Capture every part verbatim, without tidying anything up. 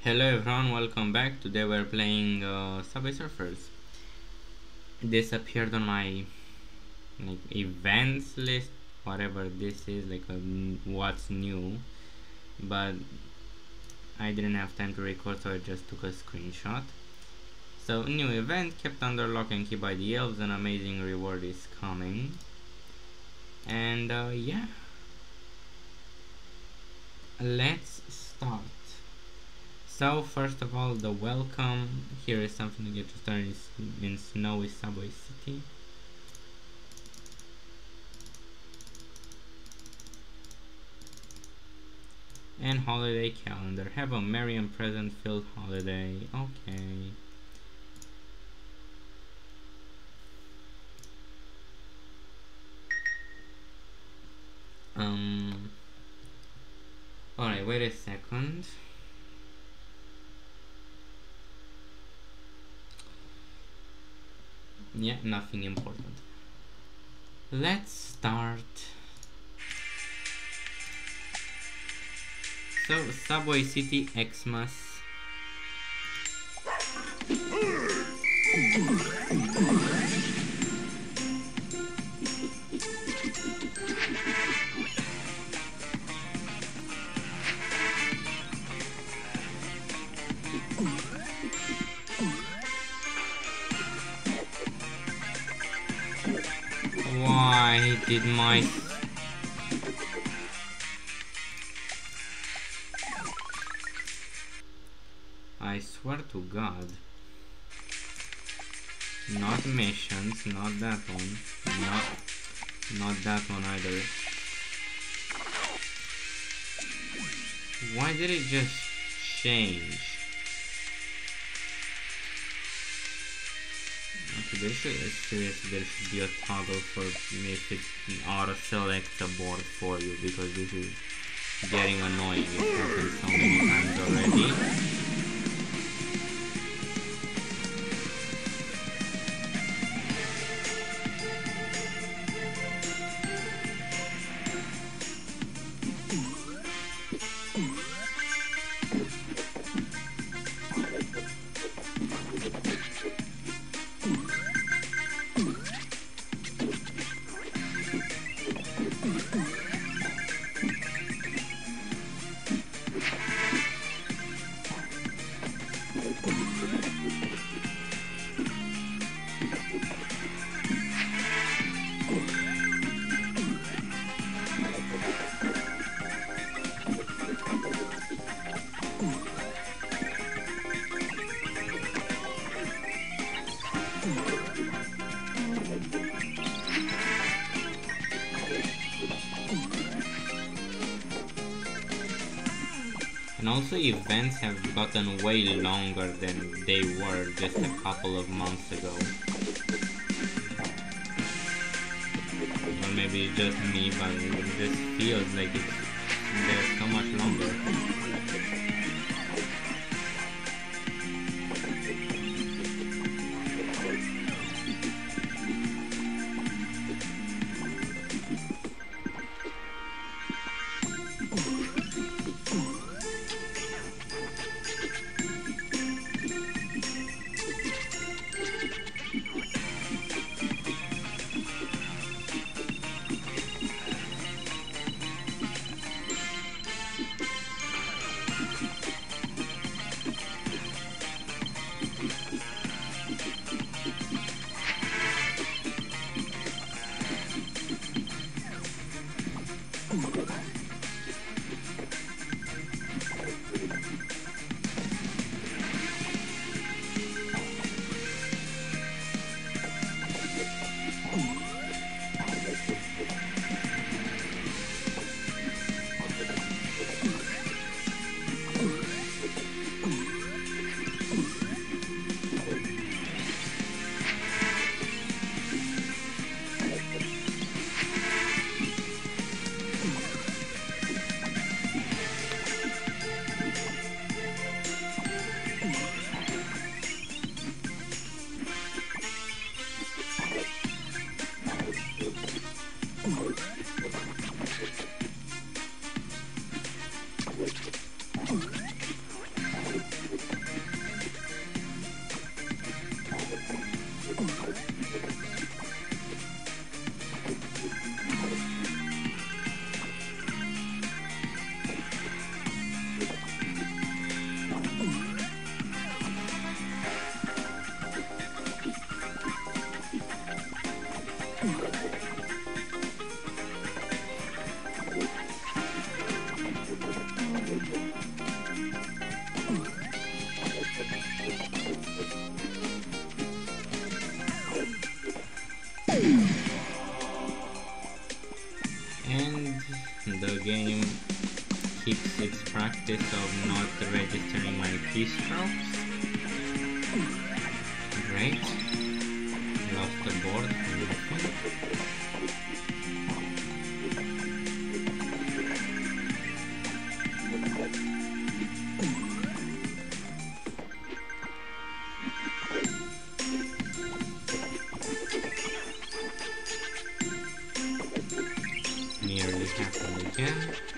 Hello everyone, welcome back. Today we're playing uh, Subway Surfers. This appeared on my like events list, whatever this is, like a, what's new, but I didn't have time to record, so I just took a screenshot. So, new event, kept under lock and key by the elves, an amazing reward is coming. And uh, yeah, let's start. So first of all, the welcome. Here is something to get to start in, in snowy Subway City. And holiday calendar. Have a merry and present filled holiday. Okay. Um. Alright, wait a second. Yeah, nothing important. Let's start. So, Subway City Xmas. Why did my... I swear to God. Not missions, not that one. Not, not that one either. Why did it just change? Okay, there should, seriously, there should be a toggle for if it auto selects a board for you, because this is getting annoying. It happened so many times already. And also events have gotten way longer than they were just a couple of months ago. Or maybe it's just me, but it just feels like it's they're so much longer. practice of not registering my keystrokes. Great. Lost the board. Nearly happened again.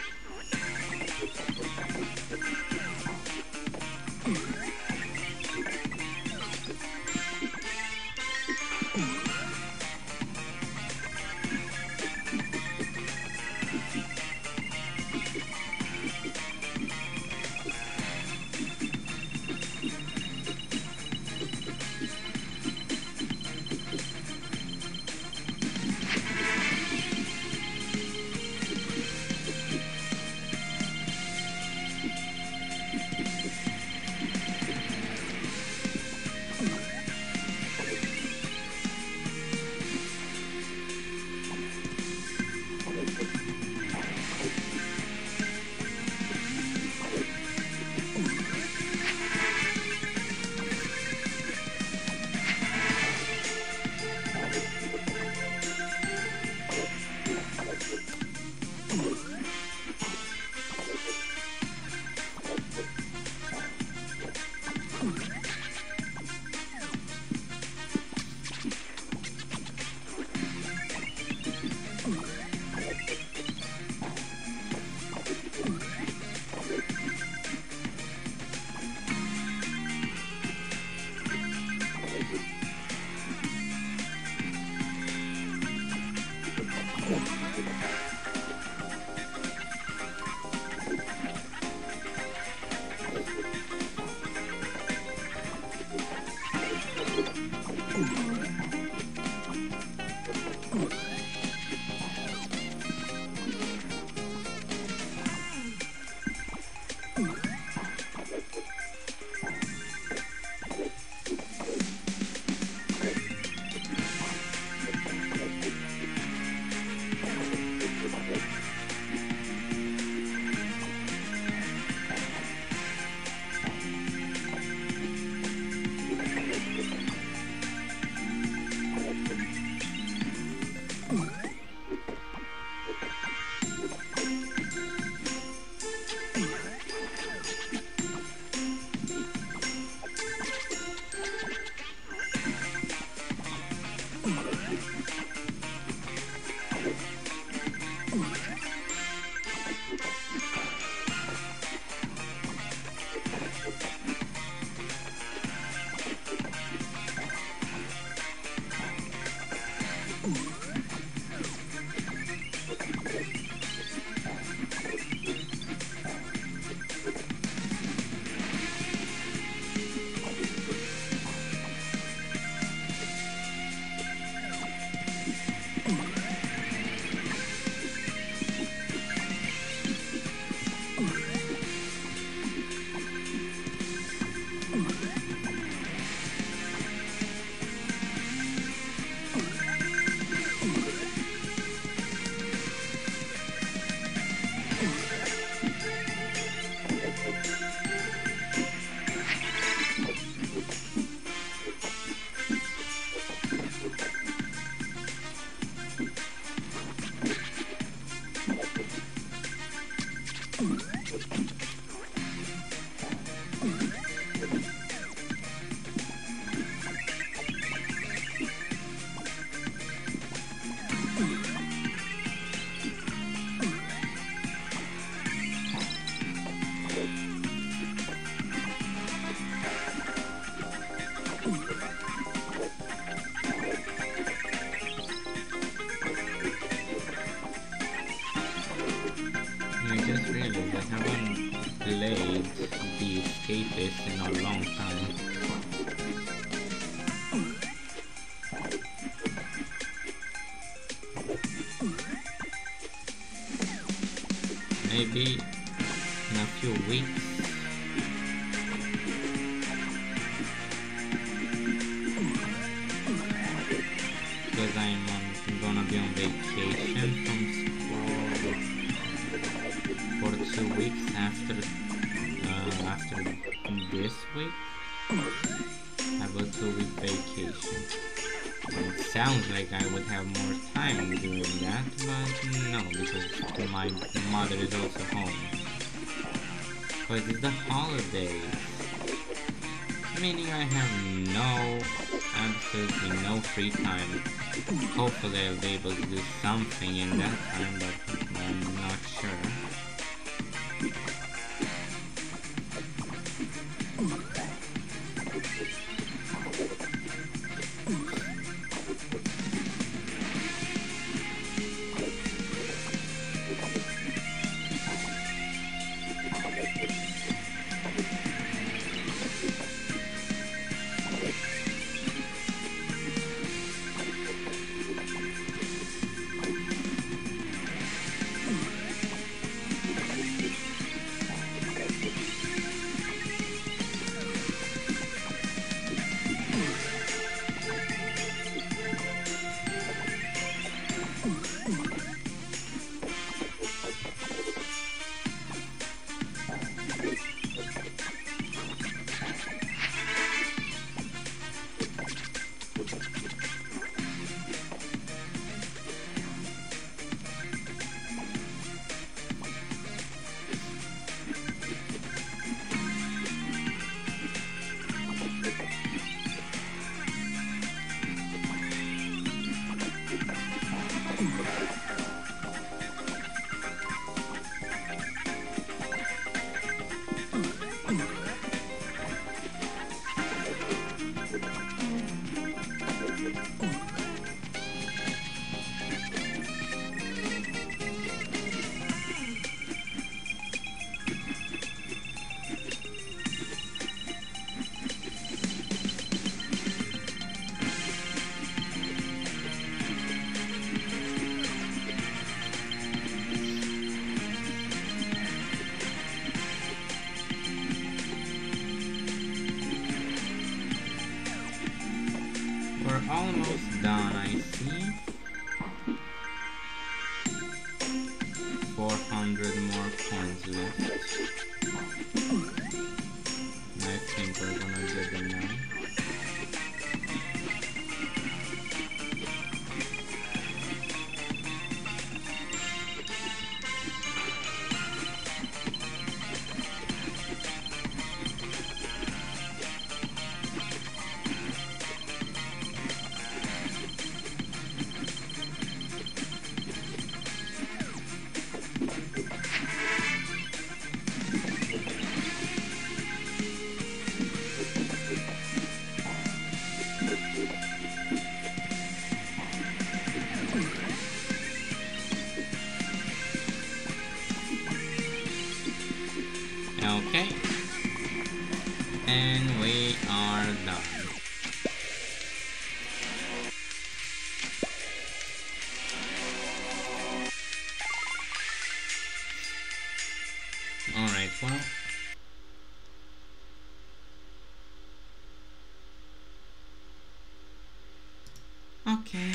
played The Escapist in a long time. Maybe in a few weeks. Because I'm on, gonna be on vacation from school for two weeks after after this week, I have a two week vacation. And it sounds like I would have more time doing that, but no, because my mother is also home. Because it's the holidays, meaning I have no, absolutely no free time. Hopefully I'll be able to do something in that time, but I'm not sure. We're almost done, I see. four hundred more coins left. I think we're gonna get them now. Okay, and we are done. Alright, well, okay.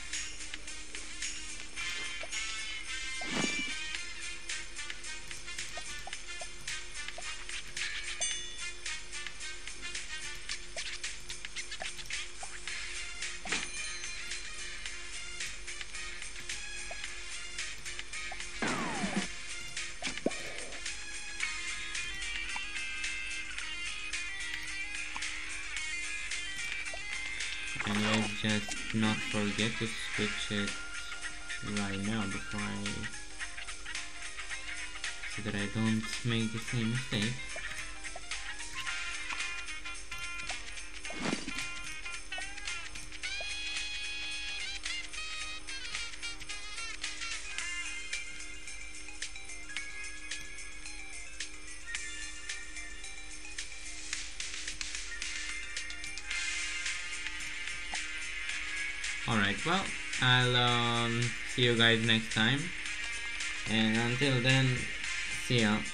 And let's just not forget to switch it right now before I, so that I don't make the same mistake. Alright, well, I'll um, see you guys next time, and until then, see ya.